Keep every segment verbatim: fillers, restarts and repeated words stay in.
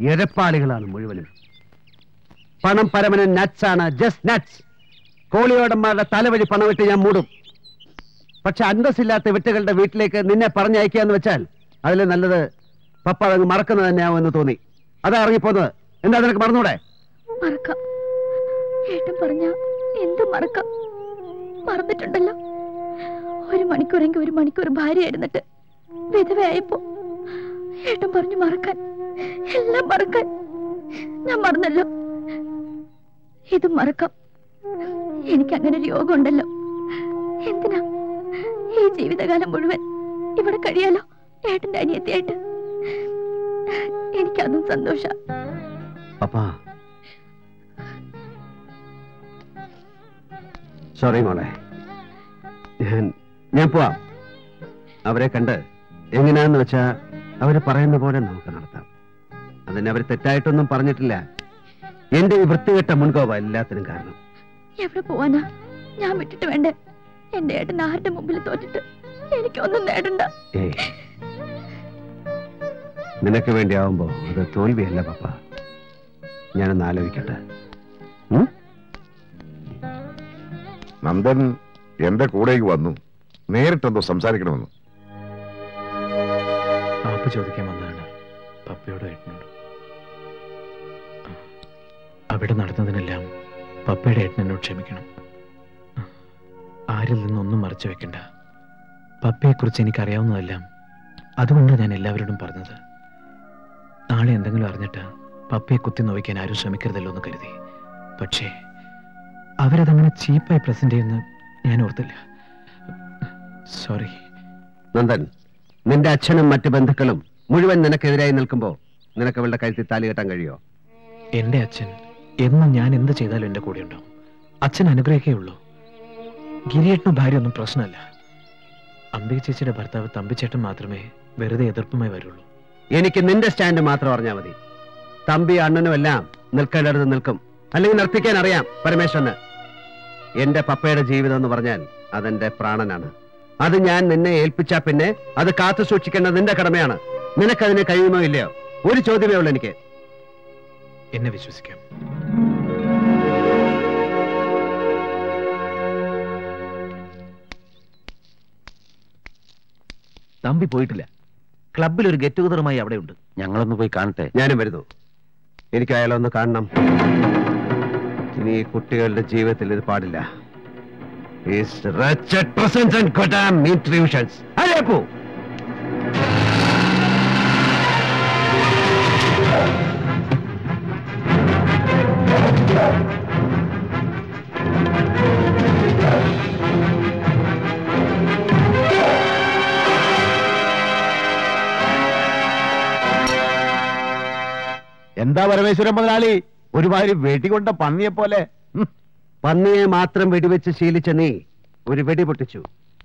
എരപ്പാളികളാണ് മുഴുവനും. പണം പരമന നട്സ് ആണ്, ജസ്റ്റ് നട്സ്. കോളിയോടന്മാരുടെ തലവഴി പണമിട്ട് ഞാൻ മൂടും. പക്ഷെ അന്തസ്സില്ലാത്ത വിട്ടുകളുടെ വീട്ടിലേക്ക് നിന്നെ പറഞ്ഞയക്കാന്ന് വെച്ചാൽ അതിൽ നല്ലത് പപ്പ അതങ്ങ് മറക്കുന്നത് തന്നെയാവുമെന്ന് തോന്നി. അതാ ഇറങ്ങിപ്പോന്നത്. എന്താ നിനക്ക് മറന്നൂടെ? മറക്കാം. ഏട്ടൻ പറഞ്ഞ എന്ത് മറക്കാം? മറന്നിട്ടുണ്ടല്ലോ. ഒരു മണിക്കൂറെങ്കിൽ ഒരു മണിക്കൂർ ഭാര്യയായിരുന്നിട്ട് വിധവയായപ്പോ ഏട്ടൻ പറഞ്ഞു മറക്കാൻ, എല്ലാം മറക്കാൻ. ഞാൻ മറന്നല്ലോ. ഇതും മറക്കാം. എനിക്ക് അങ്ങനെ ഒരു യോഗം ഉണ്ടല്ലോ. എന്തിനാ ഈ ജീവിതകാലം മുഴുവൻ ഇവിടെ കഴിയാലോ ഏട്ടന്റെ അനിയത്തിയായിട്ട്. എനിക്കതും സന്തോഷ. സോറി മോളെ, ഞാൻ ഞാൻ പോവാം. അവരെ കണ്ട് എങ്ങനെയാന്ന് വെച്ചാ അവര് പറയുന്ന പോലെ നമുക്ക് നടത്താം. അതിന് അവർ തെറ്റായിട്ടൊന്നും പറഞ്ഞിട്ടില്ല. എന്റെ ഈ വൃത്തികെട്ട മുൻകോപ എല്ലാത്തിനും കാരണം. എവിടെ പോവാനാ? ഞാൻ വിട്ടിട്ട് വേണ്ടേ? എന്റെ ഏട്ടൻ ആരുടെ മുമ്പിൽ തോറ്റിട്ട് എനിക്കൊന്നും നേടണ്ട. ഏയ്, നിനക്ക് വേണ്ടിയാവുമ്പോ അത് തോൽവിയല്ല പപ്പ. ഞാനൊന്ന് ആലോചിക്കട്ടെ. നന്ദൻ എന്റെ കൂടേക്ക് വന്നു. നേരിട്ടെന്തോ സംസാരിക്കണമെന്ന്. മാപ്പ് ചോദിക്കാൻ വന്നതാണ് പപ്പയോടും ഏട്ടനോടും. അവിടെ നടന്നതിനെല്ലാം പപ്പയുടെ ഏട്ടനോട് ക്ഷമിക്കണം. ആരിൽ നിന്നൊന്നും മറച്ചു വെക്കണ്ട. പപ്പയെക്കുറിച്ച് എനിക്കറിയാവുന്നതെല്ലാം അതുകൊണ്ട് ഞാൻ എല്ലാവരോടും പറഞ്ഞത്. നാളെ എന്തെങ്കിലും അറിഞ്ഞിട്ട് പപ്പയെ കുത്തി നോവിക്കാൻ ആരും ശ്രമിക്കരുതല്ലോ എന്ന് കരുതി. പക്ഷേ അവരതങ്ങനെ ചീപ്പായി പ്രസന്റ് ചെയ്യുന്ന ഞാൻ ഓർത്തില്ല. സോറി. നന്ദൻ, നിന്റെ അച്ഛനും മറ്റു ബന്ധുക്കളും മുഴുവൻ നിനക്കെതിരായി നിൽക്കുമ്പോ നിനക്ക് അവളുടെ കഴുത്തിൽ താലി കെട്ടാൻ കഴിയോ? എന്റെ അച്ഛൻ എന്നും ഞാൻ എന്ത് ചെയ്താലും എന്റെ കൂടെ ഉണ്ടാവും. അച്ഛൻ അനുഗ്രഹിക്കേ ഉള്ളൂ. ഗിരിയേട്ടനും ഭാര്യ ഒന്നും പ്രശ്നമല്ല. അംബിക ചേച്ചിയുടെ ഭർത്താവ് തമ്പിച്ചേട്ടൻ മാത്രമേ വെറുതെ എതിർപ്പുമായി വരുള്ളൂ. എനിക്ക് നിന്റെ സ്റ്റാൻഡ് മാത്രം അറിഞ്ഞാൽ മതി. തമ്പി അണ്ണനും എല്ലാം നിൽക്കേണ്ടടുത്ത് നിൽക്കും. അല്ലെങ്കിൽ നിർത്തിക്കാൻ അറിയാം പരമേശ്വരന്. എന്റെ പപ്പയുടെ ജീവിതം എന്ന് പറഞ്ഞാൽ അതെന്റെ പ്രാണനാണ്. അത് ഞാൻ നിന്നെ ഏൽപ്പിച്ചാ പിന്നെ അത് കാത്തു സൂക്ഷിക്കേണ്ടത് നിന്റെ കടമയാണ്. നിനക്കതിന് കഴിയുമോ ഇല്ലയോ? ഒരു ചോദ്യമേ ഉള്ളൂ എനിക്ക്. എന്നെ വിശ്വസിക്കാം. തമ്പി പോയിട്ടില്ല. ക്ലബിൽ ഒരു ഗെറ്റ് ടുഗദറുമായി അവിടെ ഉണ്ട്. ഞങ്ങളൊന്ന് പോയി കാണട്ടെ. ഞാനും വരുന്നു. എനിക്ക് അയാളൊന്ന് കാണണം. ഇനി കുട്ടികളുടെ ജീവിതത്തിൽ ഇത് പാടില്ല. പോ. എന്താ പരമേശ്വരൻ മുതലാളി, ഒരുമാതിരി വെടികൊണ്ട പന്നിയെ പോലെ? പന്നിയെ മാത്രം വെടിവെച്ച് ശീലിച്ച നീ ഒരു വെടി പൊട്ടിച്ചു.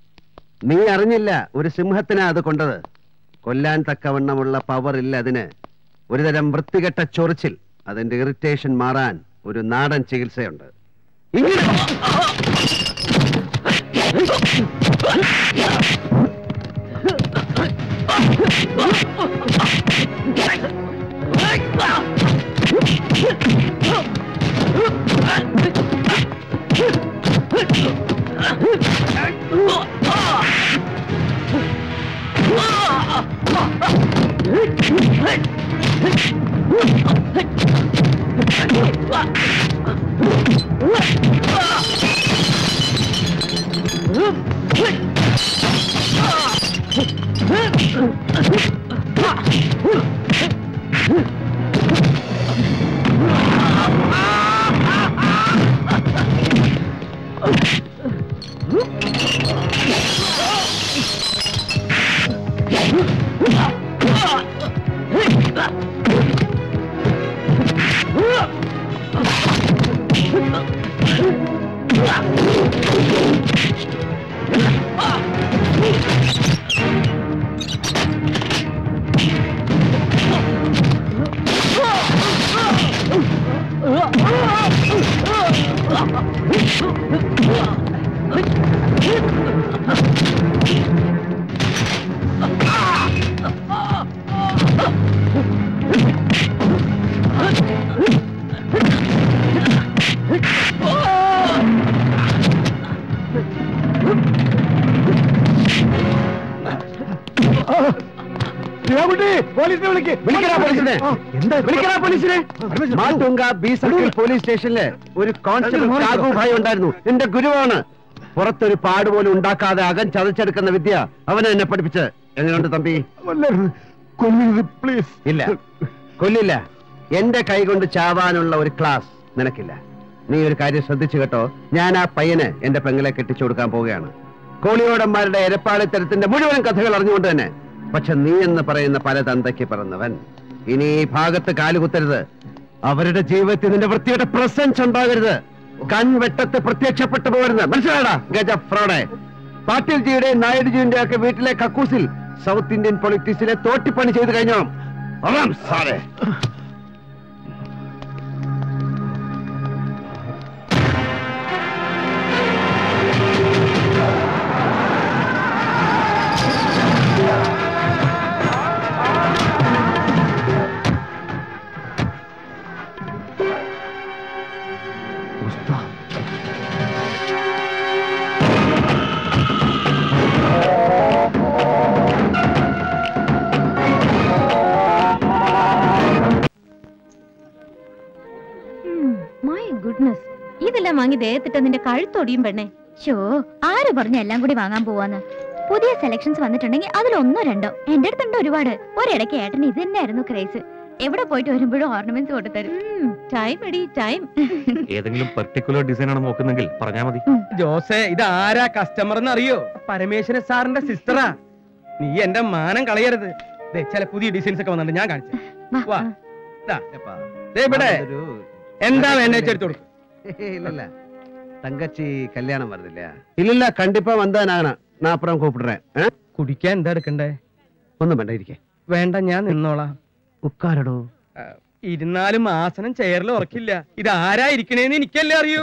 നീ അറിഞ്ഞില്ല ഒരു സിംഹത്തിനാ അത് കൊണ്ടത്. കൊല്ലാൻ തക്കവണ്ണമുള്ള പവർ ഇല്ല അതിന്. ഒരുതരം വൃത്തികെട്ട ചൊറിച്ചിൽ, അതിന്റെ ഇറിറ്റേഷൻ മാറാൻ ഒരു നാടൻ ചികിത്സയുണ്ട്. ഇങ്ങനെ Ah! പോലീസിനെ വിളിക്ക്. വിളിക്കടാ പോലീസിനെ. എന്താ വിളിക്കടാ പോലീസിനെ. മാട്ടുങ്ക ബി സർക്കിൾ പോലീസ് സ്റ്റേഷനില് ഒരു കോൺസ്റ്റബിൾ കാഗു ഭായ് ഉണ്ടായിരുന്നു. എന്റെ ഗുരുവാണ്. പുറത്തൊരു പാട് പോലും ഉണ്ടാക്കാതെ അകം ചതച്ചെടുക്കുന്ന വിദ്യ അവനെ എന്നെ പഠിപ്പിച്ച്. എങ്ങനെയുണ്ട് തമ്പി? പ്ലീസ്. ഇല്ല, കൊല്ലില്ല. എന്റെ കൈ കൊണ്ട് ചാവാനുള്ള ഒരു ക്ലാസ് നിനക്കില്ല. നീ ഒരു കാര്യം ശ്രദ്ധിച്ചു കേട്ടോ. ഞാൻ ആ പയ്യന് എന്റെ പെങ്ങളെ കെട്ടിച്ചു കൊടുക്കാൻ പോവുകയാണ്. കോളിയോടന്മാരുടെ എരപ്പാളിത്തരത്തിന്റെ മുഴുവൻ കഥകൾ അറിഞ്ഞുകൊണ്ട് തന്നെ. പക്ഷെ നീ എന്ന് പറയുന്ന പല തന്തയ്ക്ക് പറഞ്ഞവൻ ഇനി ഈ ഭാഗത്ത് കാലുകുത്തരുത്. അവരുടെ ജീവിതത്തിൽ നിന്റെ വൃത്തിയുടെ പ്രസൻസ് ഉണ്ടാകരുത്. കൺവെട്ടത്ത് പ്രത്യക്ഷപ്പെട്ടു പോകരുത്. മനസ്സിലാടാ ഗജ ഫ്രോഡെ. പാട്ടീൽ ജിയുടെയും നായിഡുജിയുടെ ഒക്കെ വീട്ടിലെ കക്കൂസിൽ സൗത്ത് ഇന്ത്യൻ പൊളിറ്റിക്സിലെ തോട്ടിപ്പണി ചെയ്ത് കഴിഞ്ഞോ? അറാം സാറേ. ഇതെല്ലാം വാങ്ങി ദേഹത്തിട്ട് നിന്റെ കഴുത്തൊടിയും പെണ്ണെ. ഷോ, ആര് പറഞ്ഞ എല്ലാം കൂടി വാങ്ങാൻ പോവാന്ന്? പുതിയ സെലക്ഷൻസ് വന്നിട്ടുണ്ടെങ്കിൽ അതിലൊന്നോ രണ്ടോ. എന്റെ അടുത്തുണ്ട് ഒരുപാട്. ഒരിടയ്ക്ക് ഏട്ടന് ഇത് തന്നെയായിരുന്നു ക്രേസ്. എവിടെ പോയിട്ട് വരുമ്പോഴും ഓർണമെന്റ്സ് കൊണ്ടുതരും. ടൈം എടി ടൈം. ഏതെങ്കിലും പെർട്ടിക്കുലർ ഡിസൈൻ ആണ് നോക്കുന്നെങ്കിൽ പറഞ്ഞാ മതി. ജോസേ, ഇത് ആരാ കസ്റ്റമർ എന്ന് അറിയോ? പരമേശ്വരൻ സാറിന്റെ സിസ്റ്ററാ. നീ എന്റെ മാനം കളയരുത്. ചില പുതിയ ഡിസൈൻസ് ഒക്കെ വന്നിട്ടുണ്ട്, ഞാൻ കാണിച്ചു. എന്താ വേണ്ട ചെടുത്തു? இல்ல தங்கச்சி கல்யாணம் வருது இல்லையா? இல்ல கண்டிப்பா வந்தாനാണ്. நான் அப்புறம் கூப்பிடுறேன். കുടിക്കാൻ എന്താ എടുക്കണ്ടേ? ഒന്നും വേണ്ട, ഇരിക്കേ. വേണ്ട, ഞാൻ നിന്നോളാം. ഉക്കാരടോ. ഇരുന്നാലും ആസനം ചെയറിൽ ഉറക്കില്ല. ഇത് ആരാ ഇരിക്കണേന്ന് എനിക്കല്ലേ അറിയൂ.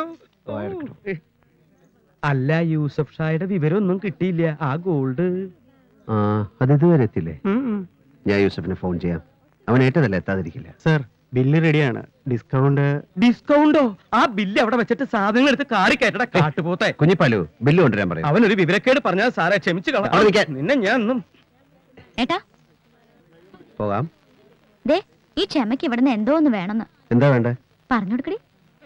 അല്ല, യൂസഫ് ഷായുടെ വിവരം ഒന്നും കിട്ടിയില്ല. ആ ഗോൾഡ് ആ അത് ഇതുവരെ എത്തില്ലേ? ഞാൻ യൂസഫിനെ ഫോൺ ചെയ്യാം. അവൻ ഏറ്റതല്ല എത്താതിരിക്കില്ല. സർ, ബില്ല് റെഡിയാണ്. ഡിസ്കൗണ്ട്. ഡിസ്കൗണ്ടോ? ആ ബില്ല് അവിടെ വെച്ചിട്ട് സാധനങ്ങൾ എടുത്ത് കാറി കയറ്റട കാട്ടുപോത്തെ. കുഞ്ഞിപ്പാലു, ബില്ല് കൊണ്ടുവരാൻ പറയും. അവനൊരു വിവരക്കേട് പറഞ്ഞാൽ സാറേ ക്ഷമിച്ചു കളയാം. നിന്നെ ഞാൻ ഒന്നും. ഏട്ടാ പോകാം. ദേ, ഈ ക്ഷമയ്ക്ക് ഇവിടുന്ന് എന്തോ ഒന്ന് വേണമെന്ന്. എന്താ വേണ്ടേ? പറഞ്ഞു കൊടുക്കടി.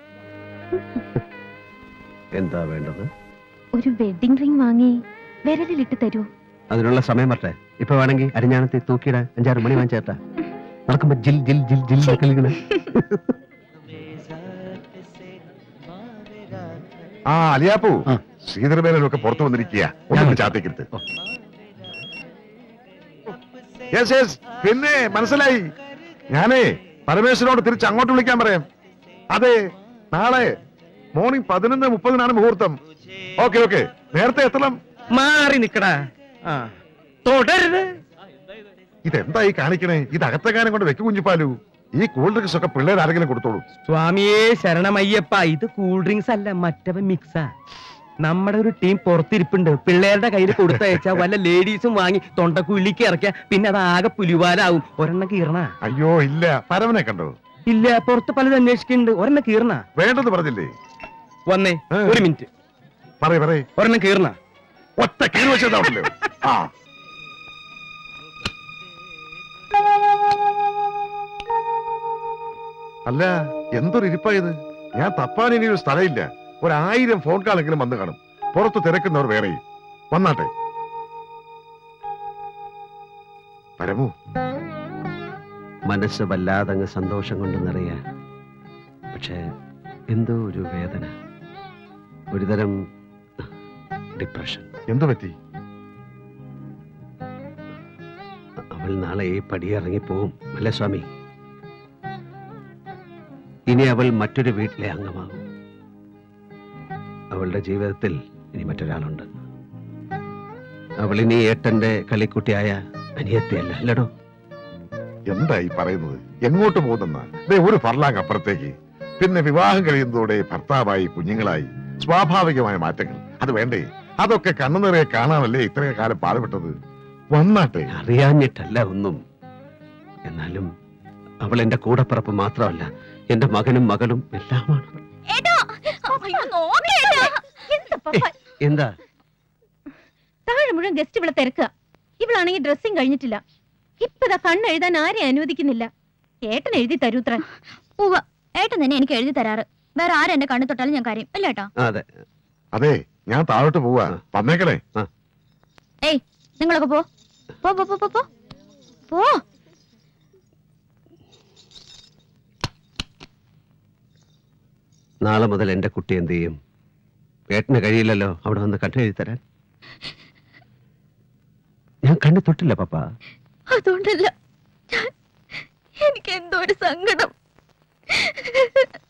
എന്താ വേണ്ടത്? ഒരു വെഡിങ് റിംഗ് വാങ്ങി വിരലിലിട്ട് തരൂ. അതിനുള്ള സമയം വരട്ടെ. ഇപ്പൊ വേണമെങ്കിൽ അരിഞ്ഞാണത്തി തൂക്കിയിടാൻ അഞ്ചാറ് മണി വാങ്ങിച്ചേട്ടാ. നടക്കുമ്പോ ജിൽ ജിൽ ജിൽ ജിൽ കളിക്കണ. ആ അലിയാപ്പു, ശ്രീധരമേനൊക്കെ പുറത്തു വന്നിരിക്കുക. ഒന്നും ചാത്തേക്കരുത്. പിന്നെ മനസ്സിലായി. ഞാനേ പരമേശ്വരനോട് തിരിച്ച് അങ്ങോട്ട് വിളിക്കാൻ പറയാം. അതെ, നാളെ മോർണിംഗ് പതിനൊന്ന് മുപ്പതിനാണ് മുഹൂർത്തം. ഓക്കെ ഓക്കെ, നേരത്തെ എത്തണം. മാറി നിക്കടാ. തുടരുത്. ഇതെന്തായി കാണിക്കണേ? ഇത് അകത്തെങ്ങാനും കൊണ്ട് വെക്കു കുഞ്ഞിപ്പാലു. ഈ കൂൾ ഡ്രിങ്ക്സ് ഒക്കെ പിള്ളേർ ആരെങ്കിലും കൊടുത്തോളൂ. സ്വാമിയേ ശരണമയ്യപ്പ, ഇത് കൂൾ ഡ്രിങ്ക്സ് അല്ല, മറ്റവ മിക്സാ. നമ്മുടെ ഒരു ടീം പുറത്തിരിപ്പുണ്ട്. പിള്ളേരുടെ കയ്യിൽ കൊടുത്തയച്ചാ വല്ല ലേഡീസും വാങ്ങി തൊണ്ടക്കുള്ളിക്ക് ഇറക്കിയ പിന്നെ അത് ആകെ പുലിവാലാവും. ഒരെണ്ണം കീറണ? അയ്യോ ഇല്ല. പരമനെ കണ്ടോ? ഇല്ല, പുറത്ത് പലത് അന്വേഷിക്കുന്നുണ്ട്. ഒരെണ്ണം കീറണ? വേണ്ടെന്ന് പറഞ്ഞില്ലേ? വന്നേ, ഒരു മിനിറ്റ്. പറയ പറയ. ഒരെണ്ണം കീറണ? ഒറ്റ കീറി വെച്ചതാണല്ലോ. ആ അല്ല, എന്തൊരു ഇരിപ്പായത്. ഞാൻ തപ്പാൻ ഇനി ഒരു സ്ഥലമില്ല. ഒരായിരം ഫോൺ കാളെങ്കിലും വന്നു കാണും. പുറത്ത് തിരക്കുന്നവർ വേറെ വന്നാട്ടെ. പരമു, മനസ്സ് വല്ലാതങ്ങ് സന്തോഷം കൊണ്ട് നിറയ. പക്ഷേ എന്തോ ഒരു വേദന, ഒരുതരം ഡിപ്രഷൻ. എന്തു പറ്റി? അവൾ നാളെ ഈ പടിയിറങ്ങിപ്പോവും അല്ലേ സ്വാമി? ഇനി അവൾ മറ്റൊരു വീട്ടിലെ അംഗമാകും. അവളുടെ ജീവിതത്തിൽ ഇനി മറ്റൊരാളുണ്ട്. അവൾ ഇനി ഏട്ടന്റെ കളിക്കുട്ടിയായ അനിയത്തിയല്ല, അല്ലടോ? എന്തായി പറയുന്നത്? എങ്ങോട്ട് പോകുന്ന ഒരു ഫർലാങ് അപ്പുറത്തേക്ക്. പിന്നെ വിവാഹം കഴിയുന്നതോടെ ഭർത്താവായി കുഞ്ഞുങ്ങളായി സ്വാഭാവികമായ മാറ്റങ്ങൾ. അത് വേണ്ടേ? അതൊക്കെ കണ്ണു നിറയെ കാണാനല്ലേ ഇത്രയും കാലം പാടുപെട്ടത്. വന്നാട്ടെ. അറിയാഞ്ഞിട്ടല്ല ഒന്നും. എന്നാലും അവൾ എന്റെ കൂടപ്പിറപ്പ് മാത്രമല്ല, എന്റെ മകനും മകളും എല്ലാമാണ്. എന്താ താഴെ മുഴുവൻ ഗസ്റ്റ് ഇവിടെ തിരക്കുക. ഇവളാണെങ്കിൽ ഡ്രസ്സിങ് കഴിഞ്ഞിട്ടില്ല. ഇപ്പതാ കണ്ണെഴുതാൻ ആരെയും അനുവദിക്കുന്നില്ല. ഏട്ടൻ എഴുതി തരൂത്ര. ഉവ്വ, ഏട്ടൻ തന്നെ എനിക്ക് എഴുതി തരാറ്. വേറെ ആരും എന്റെ കണ്ണു തൊട്ടാലും ഞാൻ കാര്യം അല്ല ഏട്ടാ. അതെ അതെ, ഞാൻ താഴോട്ട് പോവാ, വന്നേക്കണേ. ഏയ്, നിങ്ങളൊക്കെ പോ പോ പോ പോ പോ പോ. നാളെ മുതൽ എന്റെ കുട്ടി എന്ത് ചെയ്യും? ഏട്ടന് കഴിയില്ലല്ലോ അവിടെ വന്ന് കണ്ണെഴുതി തരാൻ. ഞാൻ കണ്ണു തൊട്ടില്ല പപ്പ. അതുകൊണ്ടല്ല, എനിക്ക് എന്തോ ഒരു സങ്കടം.